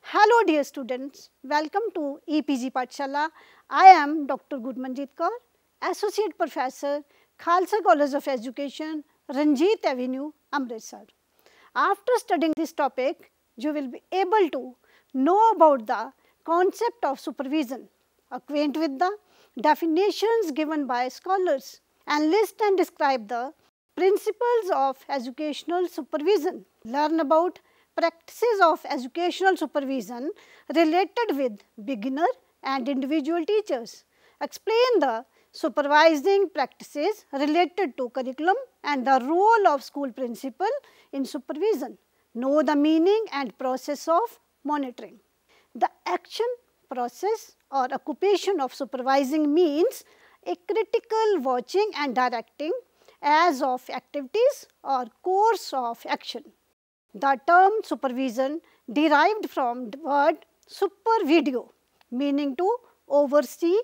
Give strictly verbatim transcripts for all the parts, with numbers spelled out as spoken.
Hello dear students, welcome to E P G Pathshala. I am Doctor Gurmanjit Kaur, Associate Professor, Khalsa College of Education, Ranjit Avenue, Amritsar. After studying this topic, you will be able to know about the concept of supervision, acquaint with the definitions given by scholars, and list and describe the principles of educational supervision. Learn about practices of educational supervision related with beginner and individual teachers. Explain the supervising practices related to curriculum and the role of school principal in supervision. Know the meaning and process of monitoring. The action, process or occupation of supervising means a critical watching and directing as of activities or course of action. The term supervision derived from the word supervideo, meaning to oversee,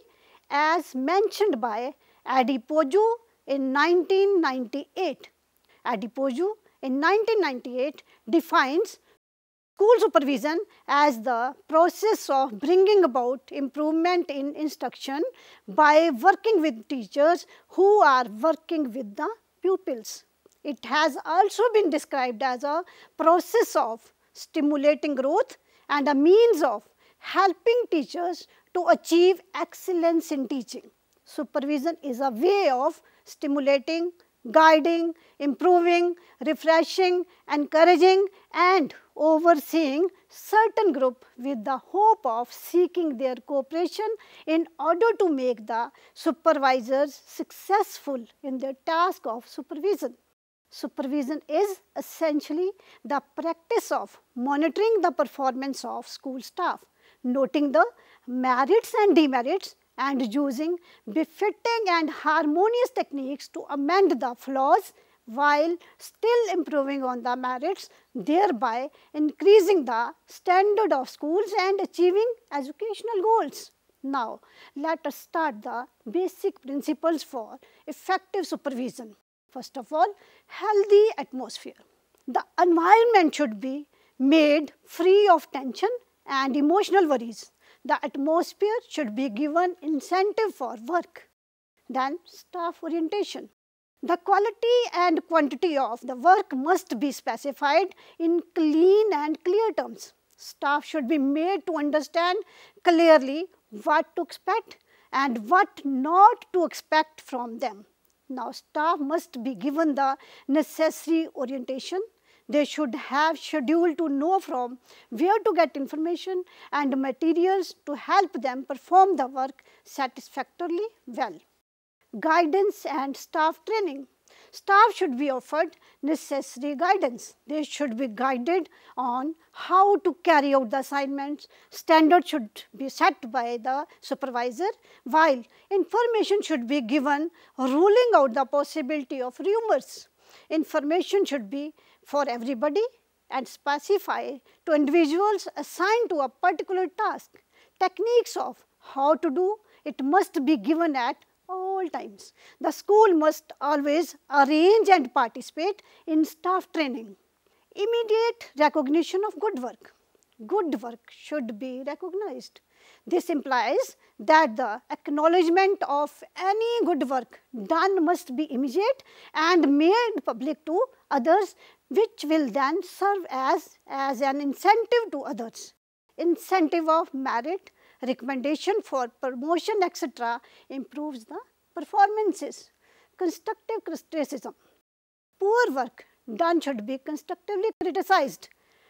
as mentioned by Adipoju in nineteen ninety-eight. Adipoju in nineteen ninety-eight defines school supervision as the process of bringing about improvement in instruction by working with teachers who are working with the pupils. It has also been described as a process of stimulating growth and a means of helping teachers to achieve excellence in teaching. Supervision is a way of stimulating, guiding, improving, refreshing, encouraging and overseeing certain group with the hope of seeking their cooperation in order to make the supervisors successful in their task of supervision. Supervision is essentially the practice of monitoring the performance of school staff, noting the merits and demerits and using befitting and harmonious techniques to amend the flaws while still improving on the merits, thereby increasing the standard of schools and achieving educational goals. Now, let us start the basic principles for effective supervision. First of all, healthy atmosphere. The environment should be made free of tension and emotional worries. The atmosphere should be given incentive for work. Then staff orientation. The quality and quantity of the work must be specified in clean and clear terms. Staff should be made to understand clearly what to expect and what not to expect from them. Now, staff must be given the necessary orientation. They should have schedule to know from where to get information and materials to help them perform the work satisfactorily well. Guidance and staff training. Staff should be offered necessary guidance. They should be guided on how to carry out the assignments. Standards should be set by the supervisor, while information should be given ruling out the possibility of rumors. Information should be for everybody and specify to individuals assigned to a particular task. Techniques of how to do it must be given at all times. The school must always arrange and participate in staff training. Immediate recognition of good work. Good work should be recognized. This implies that the acknowledgement of any good work done must be immediate and made public to others, which will then serve as, as an incentive to others. Incentive of merit, recommendation for promotion, et cetera improves the performances. Constructive criticism. Poor work done should be constructively criticized.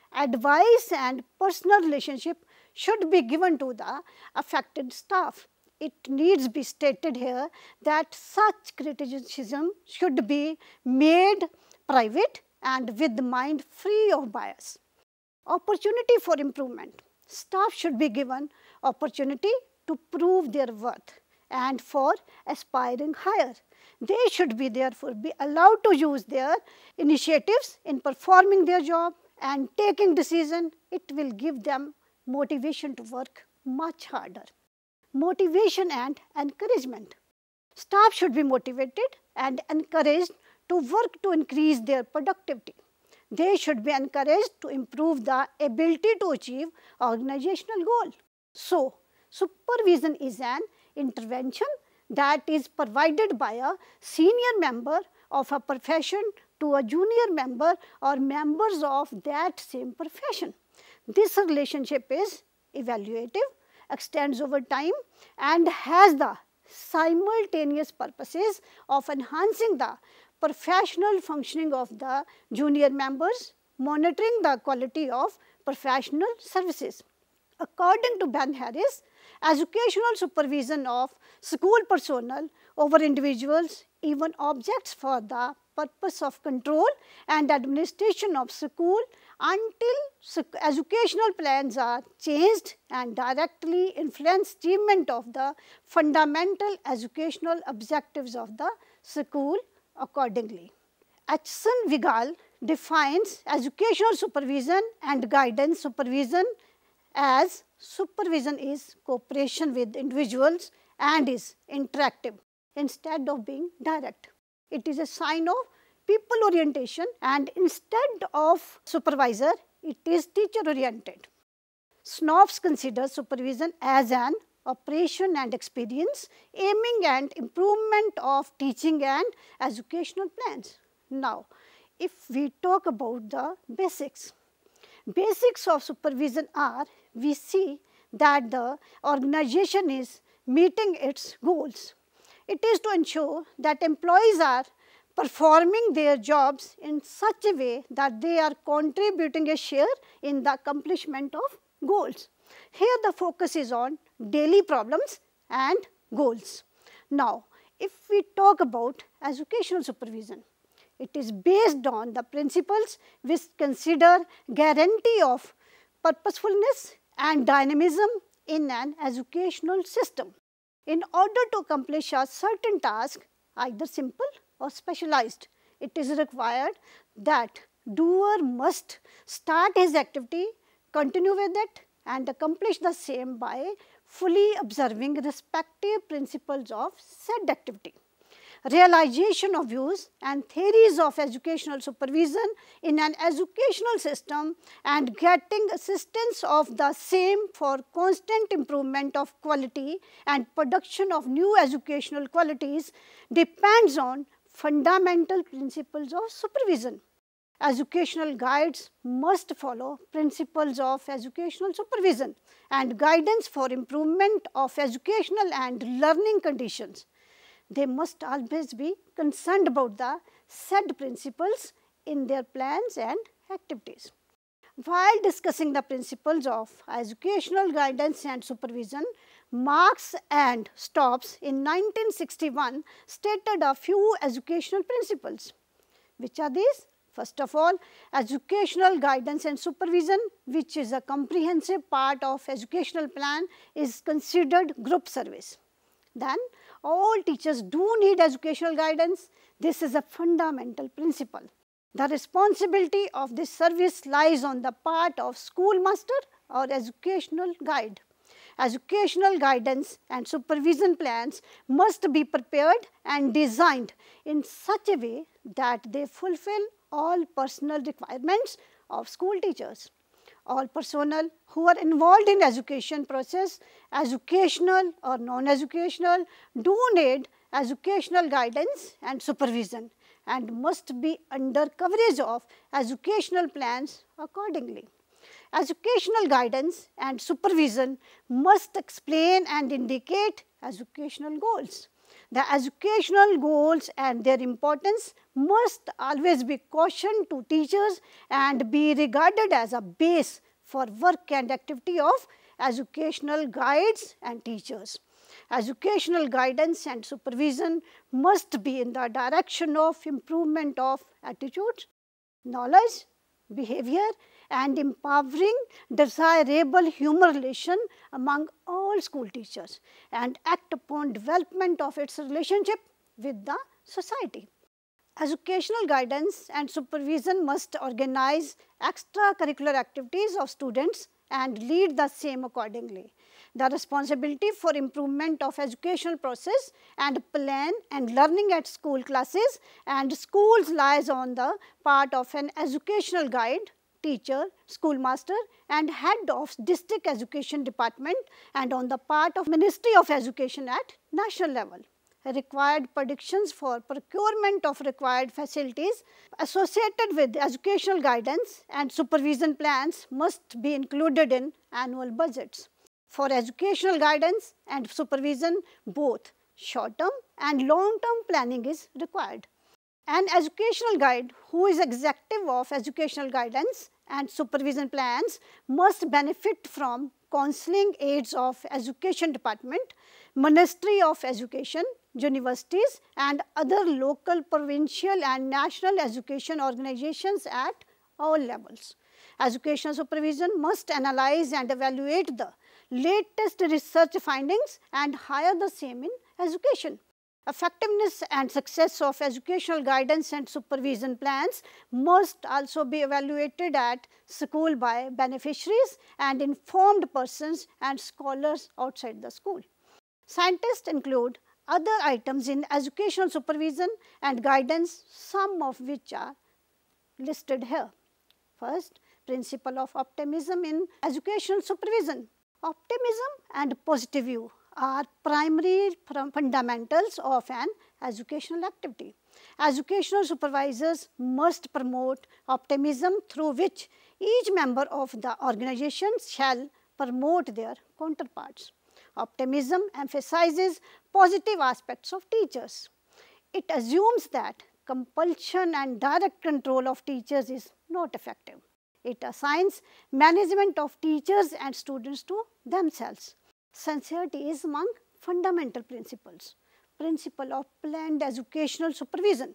Advice and personal relationship should be given to the affected staff. It needs be stated here that such criticism should be made private and with the mind free of bias. Opportunity for improvement. Staff should be given opportunity to prove their worth and for aspiring higher. They should be therefore be allowed to use their initiatives in performing their job and taking decision. It will give them motivation to work much harder. Motivation and encouragement. Staff should be motivated and encouraged to work to increase their productivity. They should be encouraged to improve the ability to achieve organizational goal. So, supervision is an intervention that is provided by a senior member of a profession to a junior member or members of that same profession. This relationship is evaluative, extends over time and has the simultaneous purposes of enhancing the professional functioning of the junior members, monitoring the quality of professional services. According to Ben Harris, educational supervision of school personnel over individuals, even objects for the purpose of control and administration of school until educational plans are changed and directly influence achievement of the fundamental educational objectives of the school accordingly. Acheson Vigal defines educational supervision and guidance supervision as supervision is cooperation with individuals and is interactive instead of being direct. It is a sign of people orientation and instead of supervisor, it is teacher oriented. Snops considers supervision as an operation and experience aiming at improvement of teaching and educational plans. Now, if we talk about the basics, basics of supervision are, we see that the organization is meeting its goals. It is to ensure that employees are performing their jobs in such a way that they are contributing a share in the accomplishment of goals. Here the focus is on daily problems and goals. Now, if we talk about educational supervision, it is based on the principles which consider guarantee of purposefulness and dynamism in an educational system. In order to accomplish a certain task, either simple or specialized, it is required that doer must start his activity, continue with it and accomplish the same by fully observing respective principles of said activity. Realization of views and theories of educational supervision in an educational system and getting assistance of the same for constant improvement of quality and production of new educational qualities depends on fundamental principles of supervision. Educational guides must follow principles of educational supervision and guidance for improvement of educational and learning conditions. They must always be concerned about the said principles in their plans and activities. While discussing the principles of educational guidance and supervision, Marx and Stopes in nineteen sixty-one stated a few educational principles. Which are these? First of all, educational guidance and supervision, which is a comprehensive part of educational plan, is considered group service. Then, all teachers do need educational guidance. This is a fundamental principle. The responsibility of this service lies on the part of schoolmaster or educational guide. Educational guidance and supervision plans must be prepared and designed in such a way that they fulfill all personal requirements of school teachers. All personnel who are involved in education process, educational or non-educational, do need educational guidance and supervision and must be under coverage of educational plans accordingly. Educational guidance and supervision must explain and indicate educational goals. The educational goals and their importance must always be cautioned to teachers and be regarded as a base for work and activity of educational guides and teachers. Educational guidance and supervision must be in the direction of improvement of attitudes, knowledge, behavior and empowering desirable human relation among all school teachers and act upon development of its relationship with the society. Educational guidance and supervision must organize extracurricular activities of students and lead the same accordingly. The responsibility for improvement of educational process and plan and learning at school classes and schools lies on the part of an educational guide, teacher, schoolmaster and head of district education department and on the part of Ministry of Education at national level. Required predictions for procurement of required facilities associated with educational guidance and supervision plans must be included in annual budgets. For educational guidance and supervision, both short term and long term planning is required. An educational guide who is executive of educational guidance and supervision plans must benefit from counseling aids of education department, Ministry of Education, universities and other local, provincial and national education organizations at all levels. Educational supervision must analyze and evaluate the latest research findings and hire the same in education. Effectiveness and success of educational guidance and supervision plans must also be evaluated at school by beneficiaries and informed persons and scholars outside the school. Scientists include other items in educational supervision and guidance, some of which are listed here. First, principle of optimism in educational supervision. Optimism and positive view are primary fundamentals of an educational activity. Educational supervisors must promote optimism through which each member of the organization shall promote their counterparts. Optimism emphasizes positive aspects of teachers. It assumes that compulsion and direct control of teachers is not effective. It assigns management of teachers and students to themselves. Sincerity is among fundamental principles. Principle of planned educational supervision.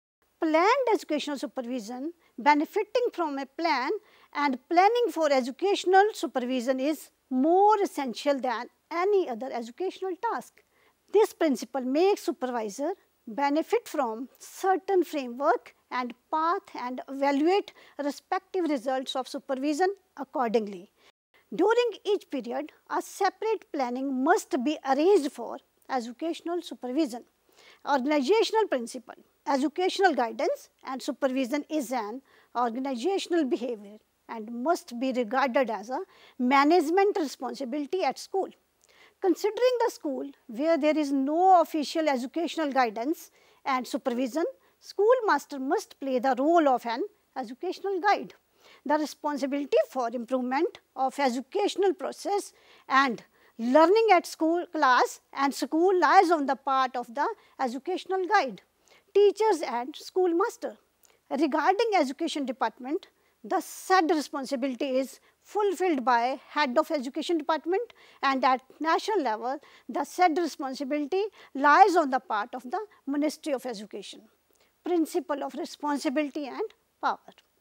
Planned educational supervision, benefiting from a plan and planning for educational supervision is more essential than any other educational task. This principle makes supervisor benefit from certain framework and path and evaluate respective results of supervision accordingly. During each period, a separate planning must be arranged for educational supervision. Organizational principle. Educational guidance and supervision is an organizational behavior and must be regarded as a management responsibility at school. Considering the school where there is no official educational guidance and supervision, schoolmaster must play the role of an educational guide. The responsibility for improvement of educational process and learning at school class and school lies on the part of the educational guide, teachers and schoolmaster. Regarding education department, the said responsibility is fulfilled by head of education department and at national level, the said responsibility lies on the part of the Ministry of Education. Principle of responsibility and power.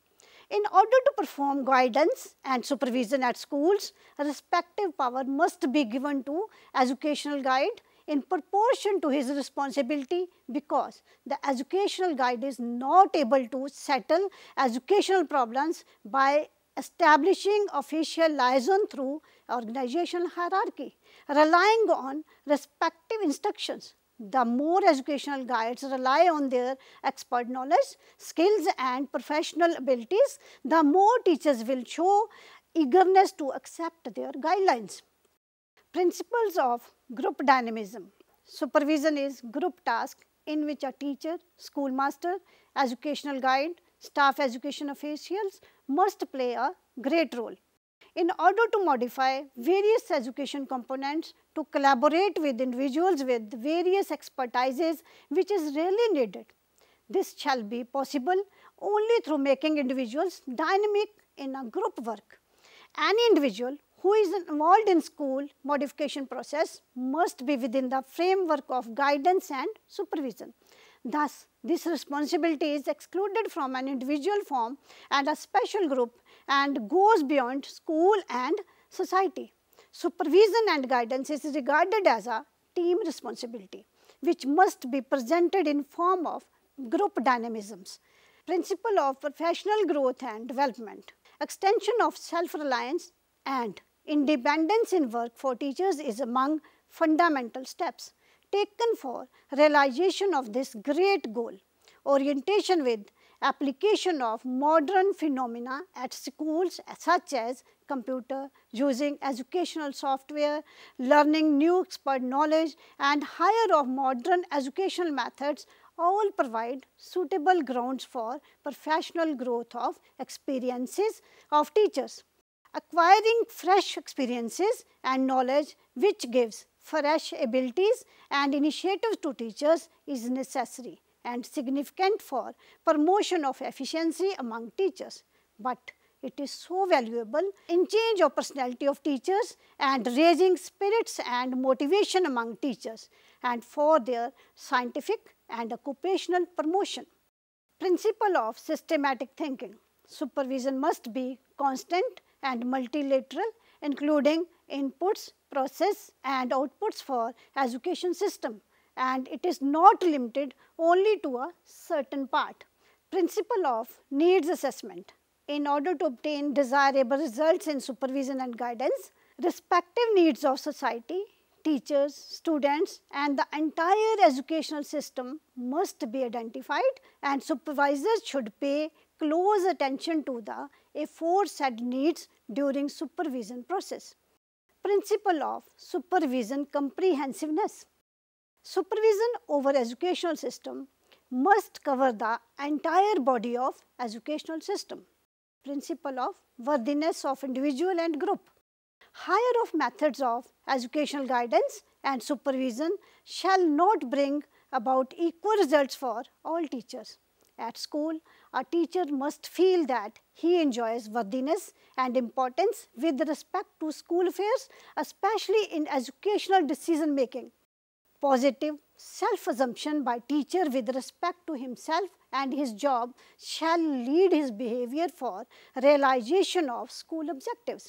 In order to perform guidance and supervision at schools, respective power must be given to educational guide in proportion to his responsibility, because the educational guide is not able to settle educational problems by establishing official liaison through organizational hierarchy, relying on respective instructions. The more educational guides rely on their expert knowledge, skills and professional abilities, the more teachers will show eagerness to accept their guidelines. Principles of group dynamism. Supervision is group task in which a teacher, schoolmaster, educational guide, staff education officials must play a great role. In order to modify various education components to collaborate with individuals with various expertises which is really needed. This shall be possible only through making individuals dynamic in a group work. Any individual who is involved in school modification process must be within the framework of guidance and supervision. Thus, this responsibility is excluded from an individual form and a special group and goes beyond school and society. Supervision and guidance is regarded as a team responsibility, which must be presented in form of group dynamisms. Principle of professional growth and development, extension of self-reliance and Independence in work for teachers is among fundamental steps taken for realization of this great goal. Orientation with application of modern phenomena at schools such as computer, using educational software, learning new expert knowledge and higher of modern educational methods all provide suitable grounds for professional growth of experiences of teachers. Acquiring fresh experiences and knowledge which gives fresh abilities and initiatives to teachers is necessary and significant for promotion of efficiency among teachers, but it is so valuable in change of personality of teachers and raising spirits and motivation among teachers and for their scientific and occupational promotion. Principle of systematic thinking. Supervision must be constant and multilateral, including inputs, process and outputs for education system, and it is not limited only to a certain part. Principle of needs assessment. In order to obtain desirable results in supervision and guidance, respective needs of society, teachers, students and the entire educational system must be identified, and supervisors should pay close attention to the aforesaid needs during supervision process. Principle of supervision comprehensiveness. Supervision over educational system must cover the entire body of educational system. Principle of worthiness of individual and group. Higher of methods of educational guidance and supervision shall not bring about equal results for all teachers. At school, a teacher must feel that he enjoys worthiness and importance with respect to school affairs, especially in educational decision making. Positive self-assumption by teacher with respect to himself and his job shall lead his behavior for realization of school objectives.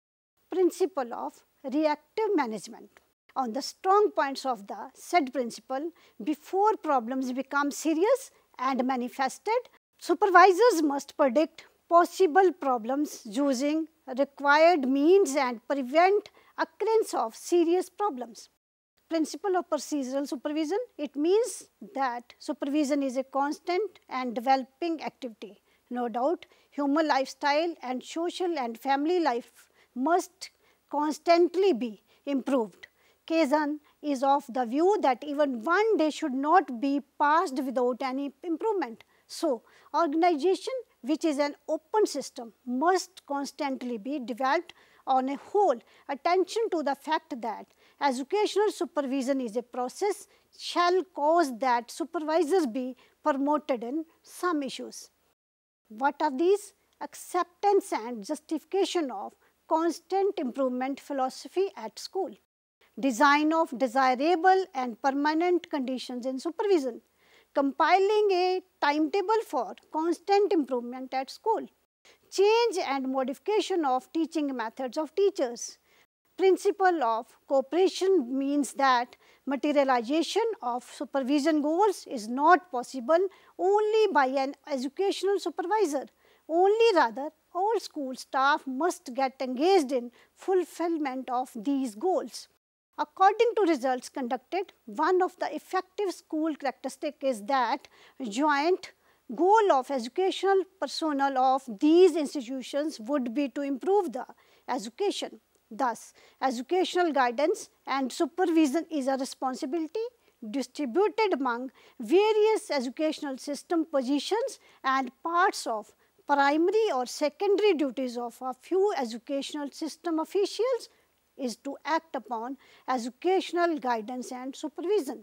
Principle of reactive management. On the strong points of the said principle, before problems become serious and manifested, supervisors must predict possible problems using required means and prevent occurrence of serious problems. Principle of procedural supervision. It means that supervision is a constant and developing activity. No doubt, human lifestyle and social and family life must constantly be improved. Kazan is of the view that even one day should not be passed without any improvement. So, organization which is an open system must constantly be developed. On a whole, attention to the fact that educational supervision is a process shall cause that supervisors be promoted in some issues. What are these? Acceptance and justification of constant improvement philosophy at school. Design of desirable and permanent conditions in supervision. Compiling a timetable for constant improvement at school. Change and modification of teaching methods of teachers. Principle of cooperation means that materialization of supervision goals is not possible only by an educational supervisor. Only rather, all school staff must get engaged in fulfillment of these goals. According to results conducted, one of the effective school characteristic is that joint goal of educational personnel of these institutions would be to improve the education. Thus, educational guidance and supervision is a responsibility distributed among various educational system positions and parts of primary or secondary duties of a few educational system officials is to act upon educational guidance and supervision.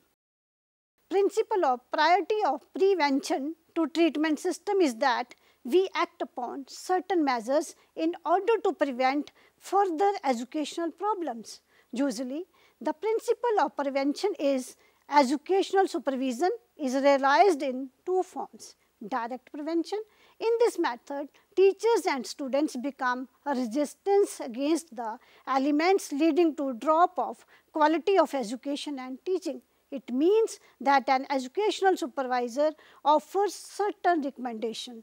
Principle of priority of prevention to treatment system is that we act upon certain measures in order to prevent further educational problems. Usually, the principle of prevention is educational supervision is realized in two forms. Direct prevention. In this method, teachers and students become a resistance against the elements leading to drop of quality of education and teaching. It means that an educational supervisor offers certain recommendations.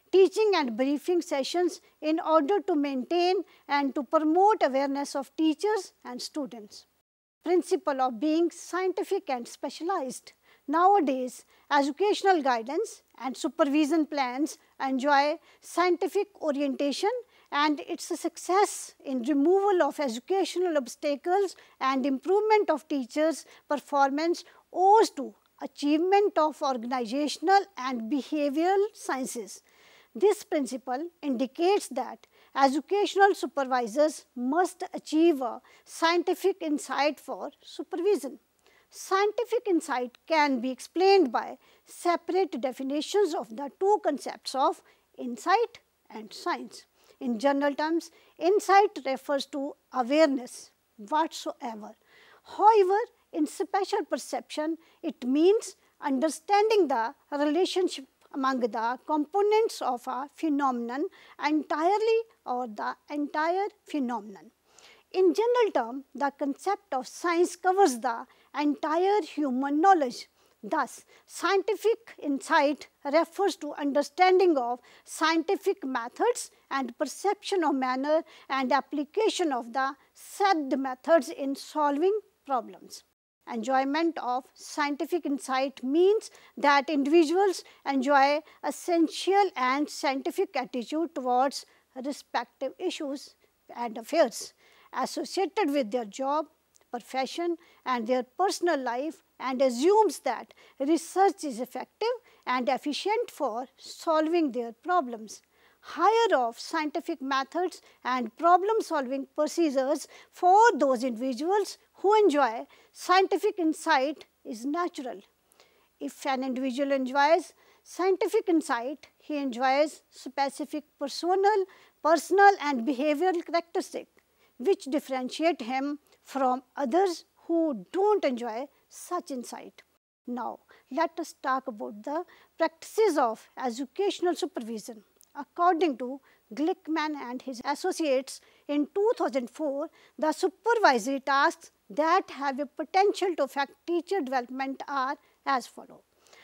teaching and briefing sessions in order to maintain and to promote awareness of teachers and students. Principle of being scientific and specialized. Nowadays, educational guidance and supervision plans enjoy scientific orientation, and its success in removal of educational obstacles and improvement of teachers' performance owes to achievement of organizational and behavioral sciences. This principle indicates that educational supervisors must achieve a scientific insight for supervision. Scientific insight can be explained by separate definitions of the two concepts of insight and science. In general terms, insight refers to awareness whatsoever. However, in special perception, it means understanding the relationship among the components of a phenomenon entirely or the entire phenomenon. In general term, the concept of science covers the entire human knowledge. Thus, scientific insight refers to understanding of scientific methods and perception of manner and application of the said methods in solving problems. Enjoyment of scientific insight means that individuals enjoy essential and scientific attitude towards respective issues and affairs associated with their job, profession and their personal life, and assumes that research is effective and efficient for solving their problems. Hire of scientific methods and problem solving procedures for those individuals who enjoy scientific insight is natural. If an individual enjoys scientific insight, he enjoys specific personal, personal and behavioral characteristics which differentiate him from others who do not enjoy such insight. Now, let us talk about the practices of educational supervision. According to Glickman and his associates in two thousand four, the supervisory tasks that have a potential to affect teacher development are as follows.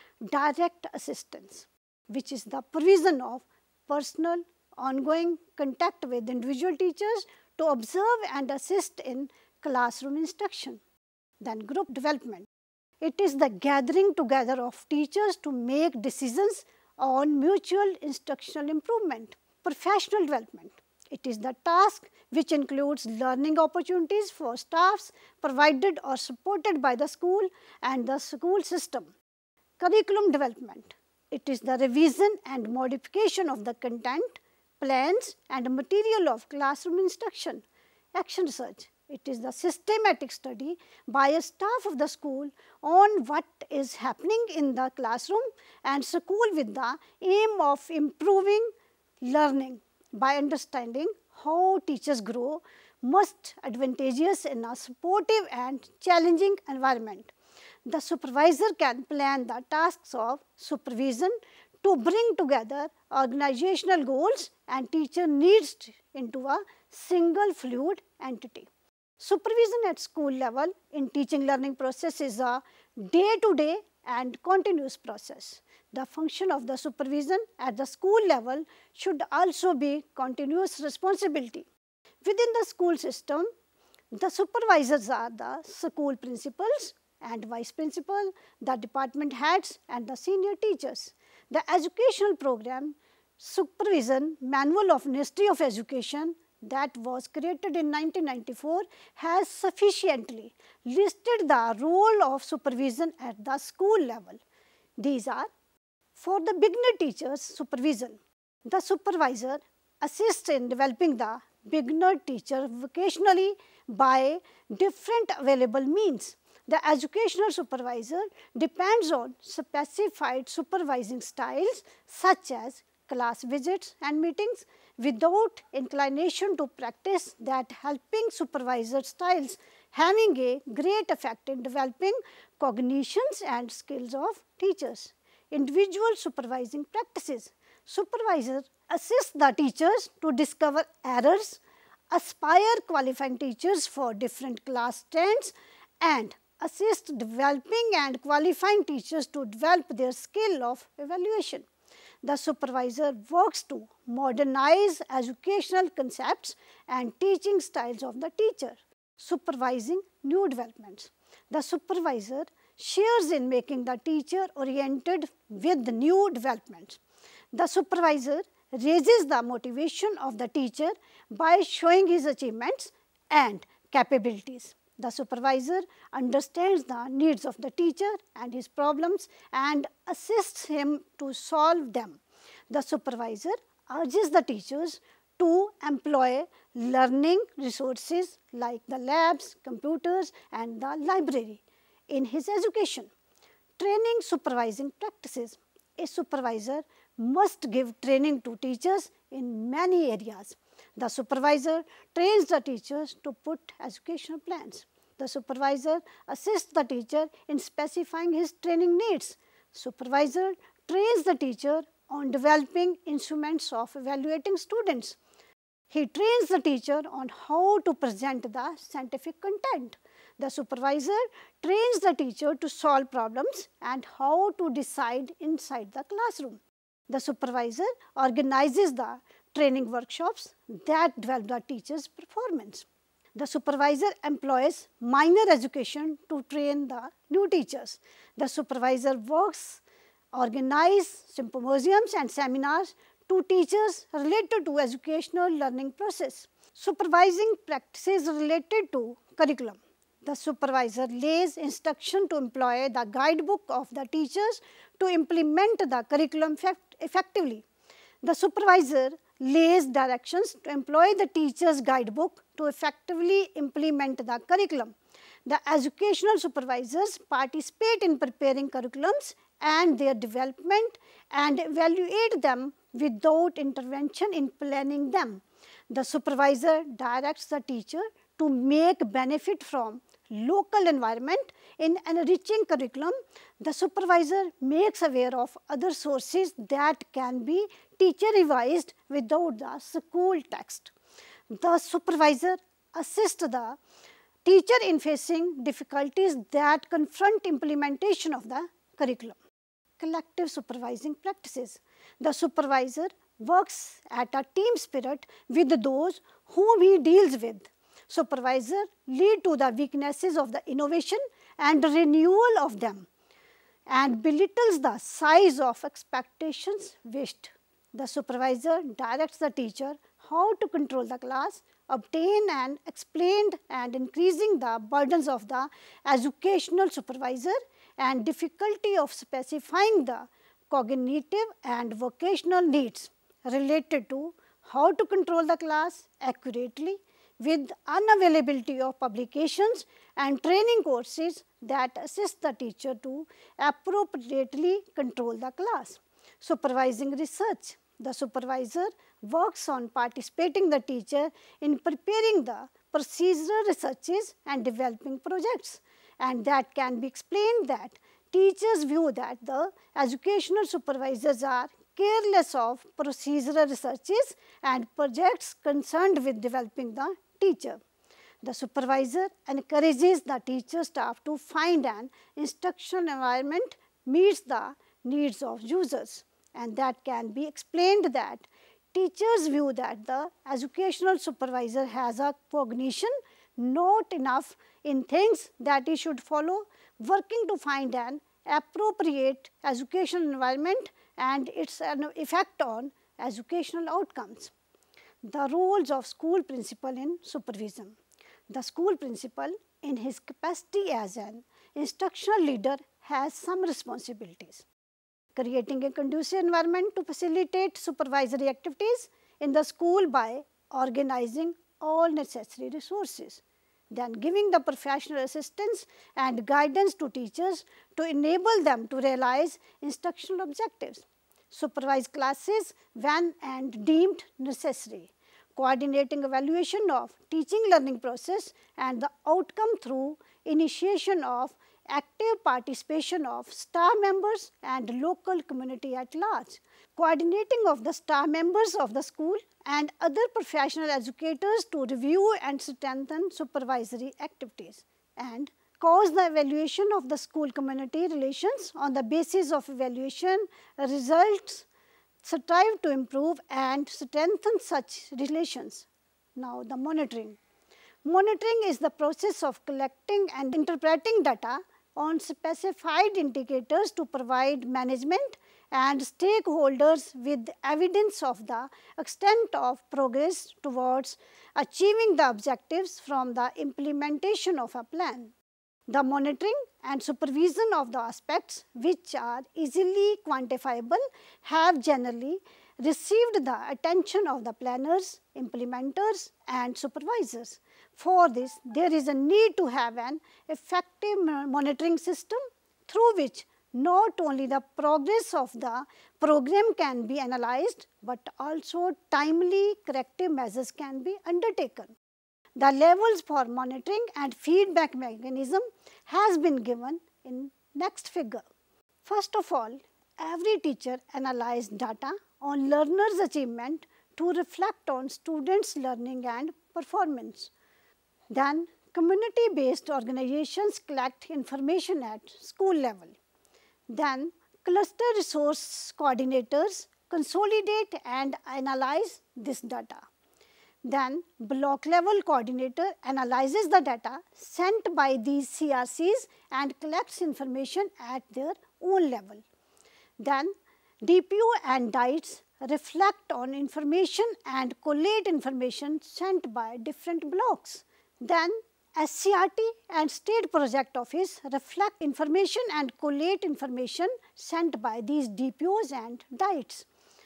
Direct assistance, which is the provision of personal, ongoing contact with individual teachers to observe and assist in classroom instruction. Then group development. It is the gathering together of teachers to make decisions on mutual instructional improvement. Professional development. It is the task which includes learning opportunities for staffs provided or supported by the school and the school system. Curriculum development. It is the revision and modification of the content, plans and material of classroom instruction. Action research. It is the systematic study by a staff of the school on what is happening in the classroom and school with the aim of improving learning by understanding how teachers grow most advantageous in a supportive and challenging environment. The supervisor can plan the tasks of supervision to bring together organizational goals and teacher needs into a single fluid entity. Supervision at school level in teaching learning process is a day-to-day and continuous process. The function of the supervision at the school level should also be continuous responsibility. Within the school system, the supervisors are the school principals and vice principal, the department heads and the senior teachers. The educational program supervision manual of Ministry of Education that was created in nineteen ninety-four has sufficiently listed the role of supervision at the school level. These are: for the beginner teachers supervision, the supervisor assists in developing the beginner teacher vocationally by different available means. The educational supervisor depends on specified supervising styles such as class visits and meetings without inclination to practice that helping supervisor styles having a great effect in developing cognitions and skills of teachers. Individual supervising practices. Supervisor assists the teachers to discover errors, aspire qualifying teachers for different class strengths and assist developing and qualifying teachers to develop their skill of evaluation. the supervisor works to modernize educational concepts and teaching styles of the teacher, supervising new developments. The supervisor shares in making the teacher oriented with the new developments. The supervisor raises the motivation of the teacher by showing his achievements and capabilities. The supervisor understands the needs of the teacher and his problems and assists him to solve them. The supervisor urges the teachers to employ learning resources like the labs, computers and the library in his education. Training supervising practices. A supervisor must give training to teachers in many areas. The supervisor trains the teachers to put educational plans. The supervisor assists the teacher in specifying his training needs. Supervisor trains the teacher on developing instruments of evaluating students. He trains the teacher on how to present the scientific content. The supervisor trains the teacher to solve problems and how to decide inside the classroom. The supervisor organizes the training workshops that develop the teacher's performance. The supervisor employs minor education to train the new teachers. The supervisor works, organize symposiums and seminars to teachers related to educational learning process. Supervising practices related to curriculum. The supervisor lays instruction to employ the guidebook of the teachers to implement the curriculum effectively. The supervisor lays directions to employ the teacher's guidebook to effectively implement the curriculum. The educational supervisors participate in preparing curriculums and their development and evaluate them without intervention in planning them. The supervisor directs the teacher to make benefit from local environment in enriching curriculum. The supervisor makes aware of other sources that can be teacher revised without the school text. The supervisor assists the teacher in facing difficulties that confront implementation of the curriculum. Collective supervising practices. The supervisor works at a team spirit with those whom he deals with. Supervisor lead to the weaknesses of the innovation and renewal of them and belittles the size of expectations wished. The supervisor directs the teacher how to control the class, obtain and explained and increasing the burdens of the educational supervisor and difficulty of specifying the cognitive and vocational needs related to how to control the class accurately with unavailability of publications and training courses that assist the teacher to appropriately control the class. Supervising research. The supervisor works on participating the teacher in preparing the procedural researches and developing projects, and that can be explained that teachers view that the educational supervisors are careless of procedural researches and projects concerned with developing the teacher. The supervisor encourages the teacher staff to find an instructional environment meets the needs of users, and that can be explained that teachers view that the educational supervisor has a cognition not enough in things that he should follow, working to find an appropriate educational environment and its effect on educational outcomes. The roles of school principal in supervision. The school principal in his capacity as an instructional leader has some responsibilities. Creating a conducive environment to facilitate supervisory activities in the school by organizing all necessary resources. Then giving the professional assistance and guidance to teachers to enable them to realize instructional objectives. Supervise classes when and deemed necessary. Coordinating evaluation of teaching learning process and the outcome through initiation of active participation of staff members and local community at large. Coordinating of the staff members of the school and other professional educators to review and strengthen supervisory activities. And cause the evaluation of the school community relations on the basis of evaluation results strive to improve and strengthen such relations. Now, the monitoring. Monitoring is the process of collecting and interpreting data on specified indicators to provide management and stakeholders with evidence of the extent of progress towards achieving the objectives from the implementation of a plan. The monitoring and supervision of the aspects which are easily quantifiable have generally received the attention of the planners, implementers and supervisors. For this, there is a need to have an effective monitoring system through which not only the progress of the program can be analyzed, but also timely corrective measures can be undertaken. The levels for monitoring and feedback mechanism has been given in next figure. First of all, every teacher analyzes data on learners' achievement to reflect on students' learning and performance. Then, community-based organizations collect information at school level. Then, cluster resource coordinators consolidate and analyze this data. Then, block level coordinator analyzes the data sent by these C R Cs and collects information at their own level. Then, D P O and D I T S reflect on information and collate information sent by different blocks. Then, S C R T and State Project Office reflect information and collate information sent by these D P Os and D I T S.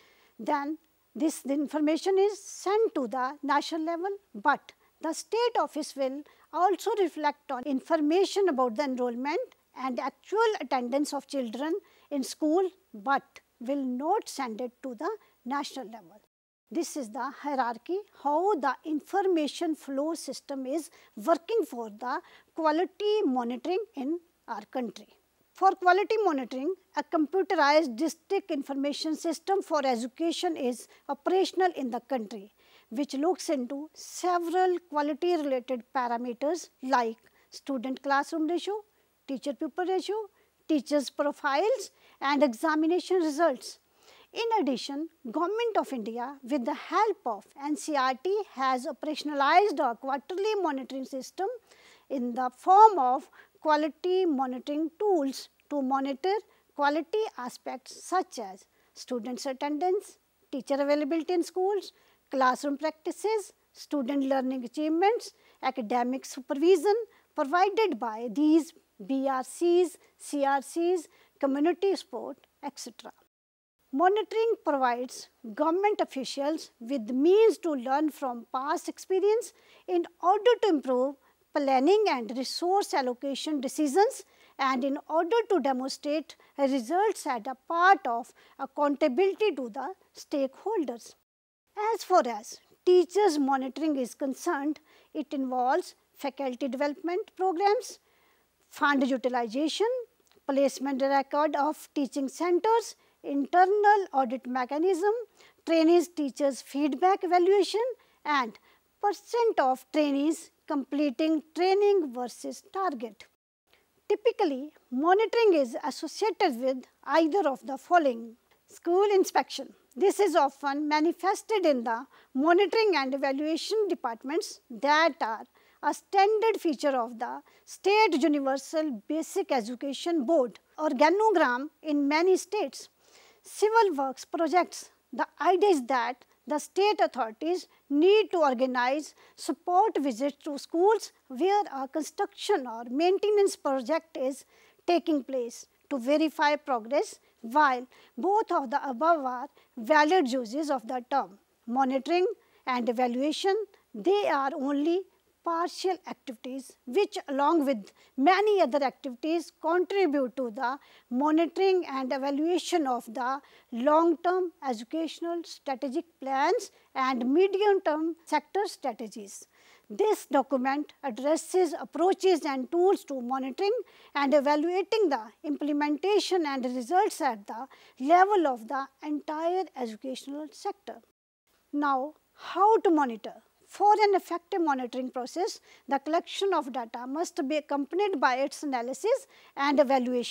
Then, this the information is sent to the national level, but the state office will also reflect on information about the enrollment and actual attendance of children in school, but will not send it to the national level. This is the hierarchy, how the information flow system is working for the quality monitoring in our country. For quality monitoring, a computerized district information system for education is operational in the country, which looks into several quality related parameters like student classroom ratio, teacher pupil ratio, teachers profiles and examination results. In addition, Government of India with the help of N C E R T has operationalized a quarterly monitoring system in the form of quality monitoring tools to monitor quality aspects such as students' attendance, teacher availability in schools, classroom practices, student learning achievements, academic supervision provided by these B R Cs, C R Cs, community support, et cetera. Monitoring provides government officials with means to learn from past experience in order to improve planning and resource allocation decisions and in order to demonstrate results as a part of accountability to the stakeholders. As far as teachers monitoring is concerned, it involves faculty development programs, fund utilization, placement record of teaching centers, internal audit mechanism, trainees teachers feedback evaluation and percent of trainees completing training versus target. Typically, monitoring is associated with either of the following. School inspection. This is often manifested in the monitoring and evaluation departments that are a standard feature of the State Universal Basic Education Board organogram in many states. Civil works projects. The idea is that the state authorities need to organize support visits to schools where a construction or maintenance project is taking place to verify progress, while both of the above are valid uses of the term. Monitoring and evaluation, they are only partial activities which along with many other activities contribute to the monitoring and evaluation of the long-term educational strategic plans and medium-term sector strategies. This document addresses approaches and tools to monitoring and evaluating the implementation and results at the level of the entire educational sector. Now, how to monitor? For an effective monitoring process, the collection of data must be accompanied by its analysis and evaluation.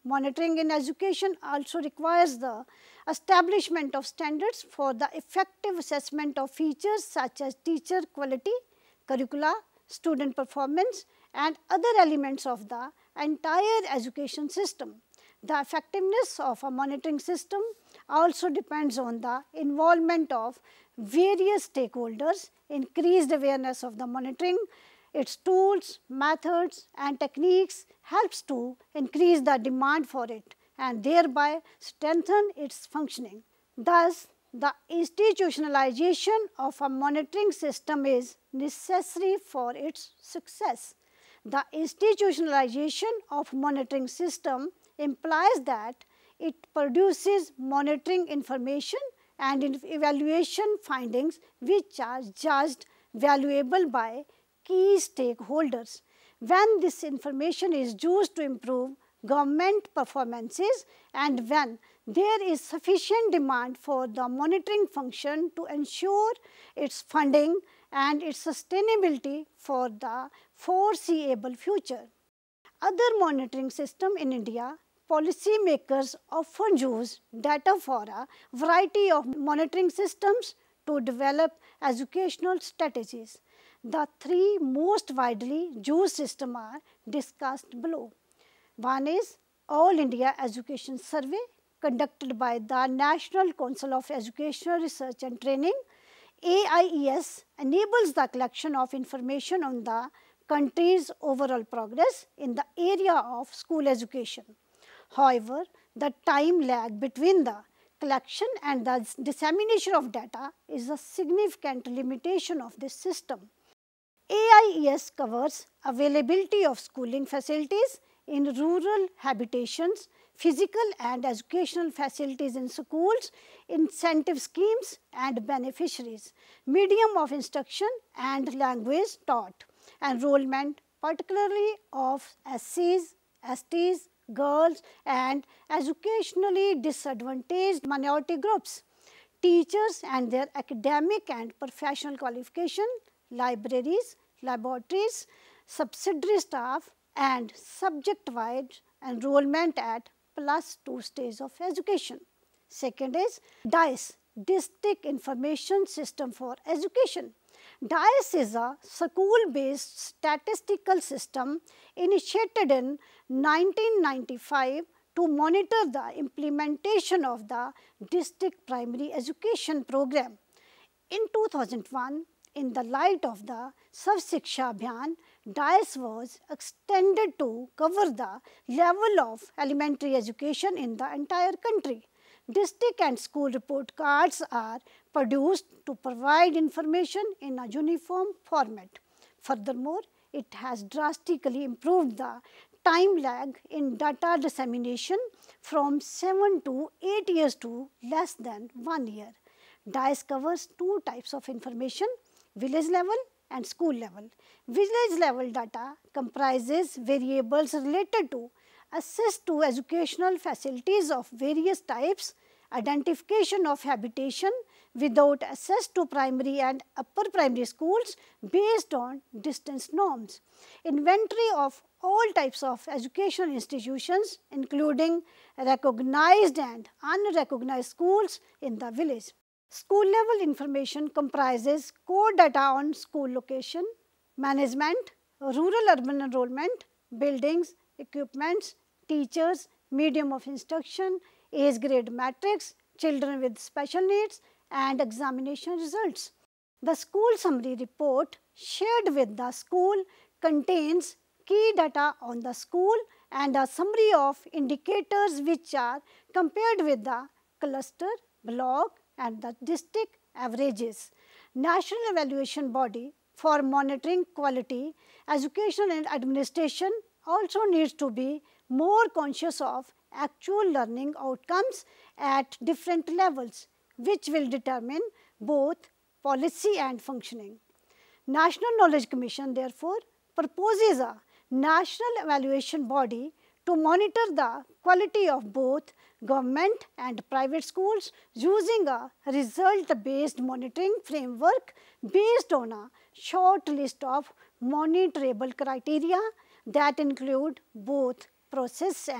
Monitoring in education also requires the establishment of standards for the effective assessment of features such as teacher quality, curricula, student performance and other elements of the entire education system. The effectiveness of a monitoring system also depends on the involvement of various stakeholders, increased awareness of the monitoring, its tools, methods and techniques helps to increase the demand for it and thereby strengthen its functioning. Thus, the institutionalization of a monitoring system is necessary for its success. The institutionalization of monitoring system implies that it produces monitoring information and evaluation findings which are judged valuable by key stakeholders. When this information is used to improve government performances and when there is sufficient demand for the monitoring function to ensure its funding and its sustainability for the foreseeable future. Other monitoring system in India, policy makers often use data for a variety of monitoring systems to develop educational strategies. The three most widely used systems are discussed below. One is All India Education Survey conducted by the National Council of Educational Research and Training. A I E S enables the collection of information on the country's overall progress in the area of school education. However, the time lag between the collection and the dissemination of data is a significant limitation of this system. A I E S covers availability of schooling facilities in rural habitations, physical and educational facilities in schools, incentive schemes and beneficiaries, medium of instruction and language taught, enrollment particularly of S Cs, S Ts, girls and educationally disadvantaged minority groups, teachers and their academic and professional qualification, libraries, laboratories, subsidiary staff and subject-wide enrollment at plus two stage of education. Second is D I S, District Information System for Education. D I S is a school-based statistical system initiated in nineteen ninety-five to monitor the implementation of the district primary education program. In two thousand one, in the light of the Sarv Shiksha Abhiyan, D I S was extended to cover the level of elementary education in the entire country. District and school report cards are produced to provide information in a uniform format. Furthermore, it has drastically improved the time lag in data dissemination from seven to eight years to less than one year. D I S covers two types of information, village level and school level. Village level data comprises variables related to access to educational facilities of various types, identification of habitation without access to primary and upper primary schools based on distance norms, inventory of all types of educational institutions including recognized and unrecognized schools in the village. School level information comprises core data on school location, management, rural-urban enrollment, buildings, equipments, teachers, medium of instruction, age grade matrix, children with special needs and examination results. The school summary report shared with the school contains key data on the school and a summary of indicators which are compared with the cluster, block and the district averages. National evaluation body for monitoring quality, education and administration also needs to be more conscious of actual learning outcomes at different levels, which will determine both policy and functioning. National Knowledge Commission therefore proposes a national evaluation body to monitor the quality of both government and private schools using a result-based monitoring framework based on a short list of monitorable criteria that include both process and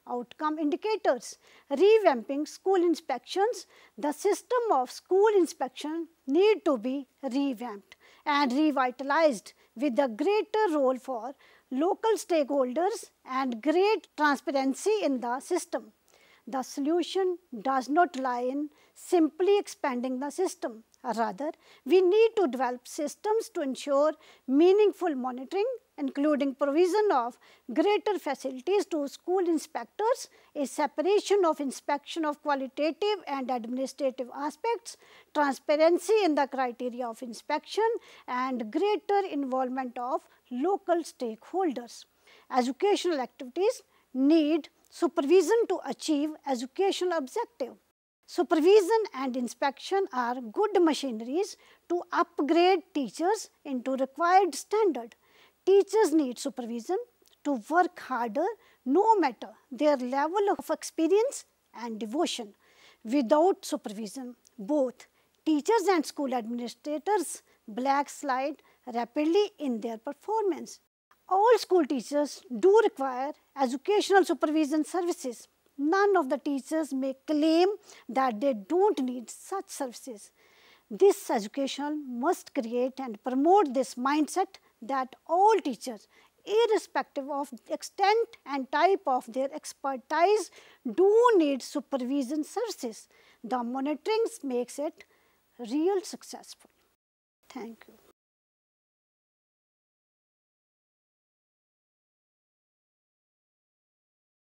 outcome indicators. Revamping school inspections, the system of school inspection need to be revamped and revitalized with a greater role for local stakeholders and great transparency in the system. The solution does not lie in simply expanding the system. Rather, we need to develop systems to ensure meaningful monitoring, including provision of greater facilities to school inspectors, a separation of inspection of qualitative and administrative aspects, transparency in the criteria of inspection, and greater involvement of local stakeholders. Educational activities need supervision to achieve educational objective. Supervision and inspection are good machineries to upgrade teachers into required standard. Teachers need supervision to work harder no matter their level of experience and devotion. Without supervision, both teachers and school administrators backslide rapidly in their performance. All school teachers do require educational supervision services. None of the teachers may claim that they do not need such services. This education must create and promote this mindset that all teachers, irrespective of the extent and type of their expertise, do need supervision services. The monitoring makes it real successful. Thank you.